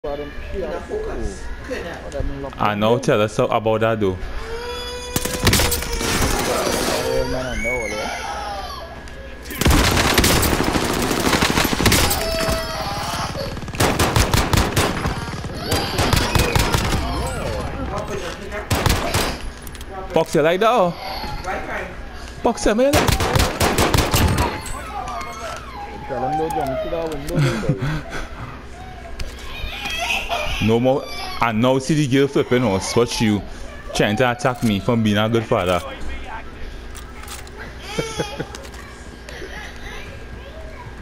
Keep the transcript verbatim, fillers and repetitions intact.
I know, tell us so about that though. Box you like that? Oh? Box you, man. No more. I now see the girl flipping or swatch you trying to attack me from being a good father.